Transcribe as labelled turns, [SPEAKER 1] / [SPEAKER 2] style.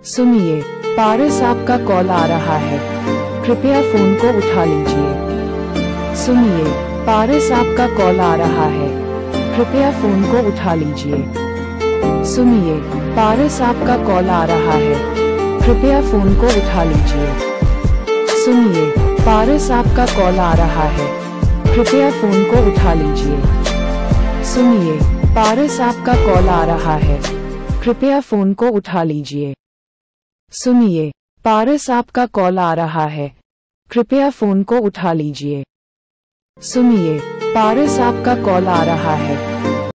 [SPEAKER 1] सुनिए, पारस आपका कॉल आ रहा है, कृपया फोन को उठा लीजिए। सुनिए, पारस आपका कॉल आ रहा है, कृपया फोन को उठा लीजिए। सुनिए, पारस आपका कॉल आ रहा है, कृपया फोन को उठा लीजिए। सुनिए, पारस आपका कॉल आ रहा है, कृपया फोन को उठा लीजिए। सुनिए, पारस आपका कॉल आ रहा है, कृपया फोन को उठा लीजिए। सुनिए, पारस आपका कॉल आ रहा है, कृपया फोन को उठा लीजिए। सुनिए, पारस आपका कॉल आ रहा है,